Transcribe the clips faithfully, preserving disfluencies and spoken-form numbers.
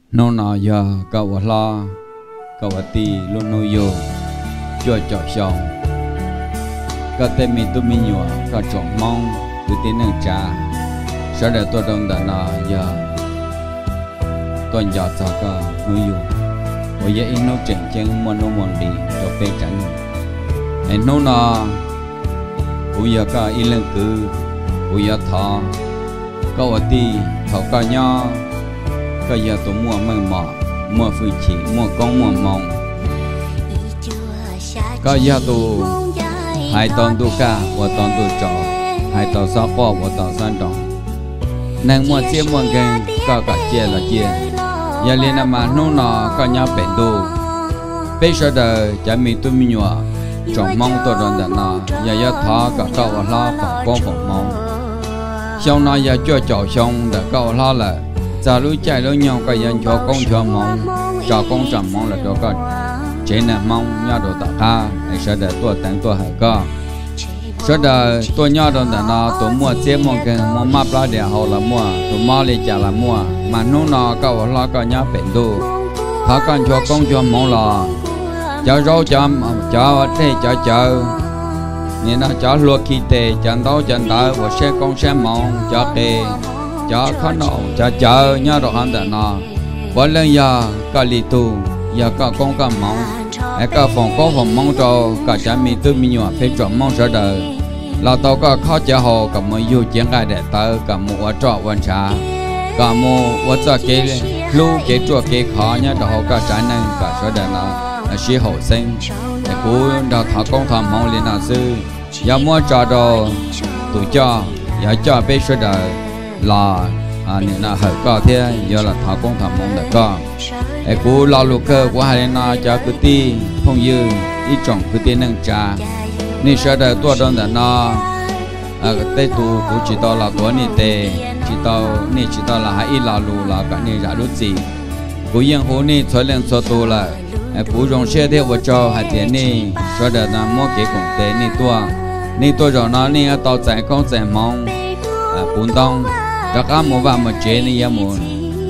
nô nọ giờ cậu lo cậu tì luôn nuôi yo cho cho xong cậu tên mình tụi mình nhua cậu trộn mong tụi tiếng nâng trà sau đó tôi đông đã nọ giờ tôi giờ cho cậu nuôi yo bây giờ in nô chuyện chân muốn nô muốn đi cho phê tránh em nô nọ bây giờ cậu in lên cứ bây giờ thọ cậu tì thọ cậu nhau có giờ tụi mua măng mỏ mua phi chỉ mua con mua mong có giờ tụi hai tòn tụi cá và tòn tụi trò hai tòn sáu bò và tòn san tròn nàng mua chia mua gần có cả chia là chia giờ lên mà nô nọ có nhau bền đồ bây giờ đời cha mình tụi mình nhua trồng mong tụi đòn đàn nọ giờ giờ thọ cả cậu và lo phòng con phòng mong sau này giờ cho trò xong đã cậu lo là giờ lúc chạy lúc nhau cái dân cho con cho mong cho con chậm mong là đó có chế là mong nhau đồ tạ ca để sẽ để tôi tặng tôi hay có sẽ để tôi nhau đồ là nó tôi mua chế mong cái mua map lá để họ là mua tôi mua lấy trả là mua mà nó nó có lo có nhau bền đồ họ còn cho con cho mong là cho rau cho cho thế cho chờ nên nó cho luộc khi tê chẳng đâu chẳng tới và xe con xe mong cho tê cho khó nọ cho chờ nhớ đồ ăn đã nọ mỗi lần giờ có lì tu giờ có con có mong ai có phòng có phòng mong cho cả cha mình tôi mình nhọ phải chọn mong sợ đời là tao có khó chờ hồ cả mọi yêu chiến cái để tới cả một ở trọ quan trà cả một ở trọ cái lu cái trọ cái khó nhớ đồ hồ cả trái năng cả sợ đời nọ là sĩ hậu sinh để cú đào thọ con thọ mong lên nào sư giờ mua trọ đồ tụi cho giờ cho biết sợ đời là à nên là hơi có thế giờ là thọ con thầm mong được có ai cú lo lục cơ của hai na cho cứ ti phong dư ít trồng cứ ti nâng trà nên sợ đời tua đơn là nó à tây tu cũng chỉ tao là tua ni tê chỉ tao ni chỉ tao là hai ít là lù là cả ni giả lút gì cú yên hồ ni thổi lên số tu là ai cú rong xe theo vợ cho hai tiền ni sợ đời là mua cái cổng tê ni tua ni tua rồi nó ni tao chạy con chạy mong à bốn tông cho cá mua vào một chế này ya muốn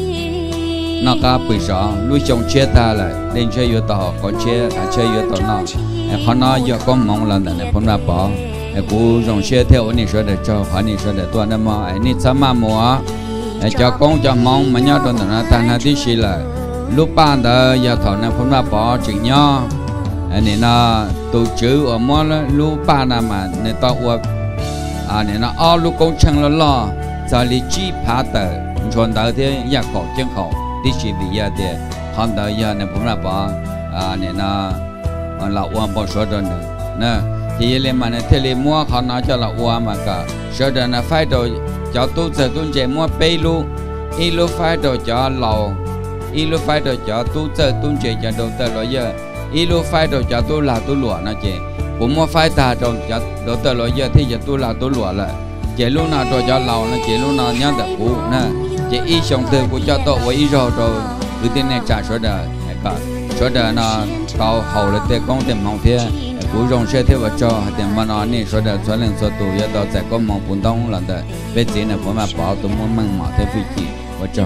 nó cá bự sọ nuôi trồng chế ta lại lên chơi vô tàu có chế à chơi vô tàu nào họ nói giờ có mong lần này không ra bỏ cú trồng chế theo anh nói để cho họ anh nói để tôi nó mà anh sắm mà mua cho con cho mong mà nhớ trong đó ta nói tí gì là lúc ban đó giờ thọ này không ra bỏ chừng nhớ anh nó tổ chức ở mua lúc ban nào mà người ta uống à nên nó ở lúc công trình là lo giờ lý trí phá tờ chuẩn đầu thì nhà khẩu chân khẩu đi chỉ vì giờ thì hôm đầu giờ này cũng là bỏ à nên là là uống bỏ số đơn nè thì lên mà này thì lên mua họ nói cho là uống mà cả số đơn là phải đồ cho tôi giờ tôi chỉ mua bay lu ít lu phải đồ cho lầu ít lu phải đồ cho tôi giờ tôi chỉ cho đầu tư rồi giờ ít lu phải đồ cho tôi là tôi lụa nó chỉ cũng mua phải ta rồi cho đầu tư rồi giờ thì giờ tôi là tôi lụa lại chỉ lúc nào rồi cho lầu nó chỉ lúc nào nhớ được cũ nè chỉ ý sống từ của cho tôi với ý rồi rồi cứ tin này trả số đời cả số đời nó tàu hậu là tiền công tiền mong thế cũ rong xe theo vợ cho tiền mà nó này số đời số lần số tuổi giờ tôi sẽ có mong bốn đông lần đời bây giờ nàyผมมาbảo tôi muốn mang mỏ theo phi chỉ vợ cho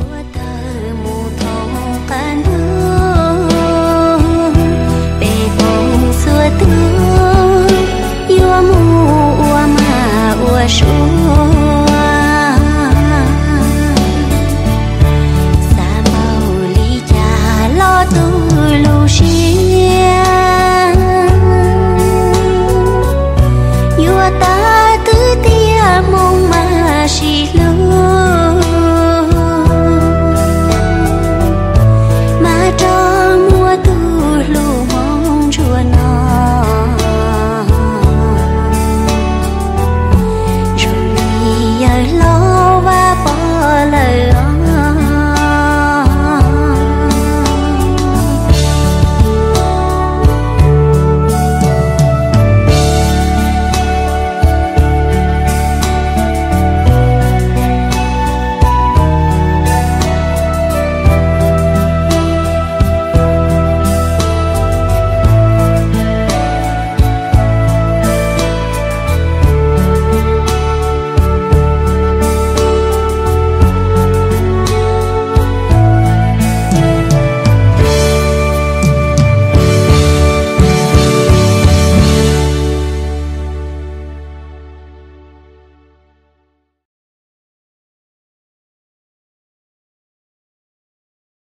mà cho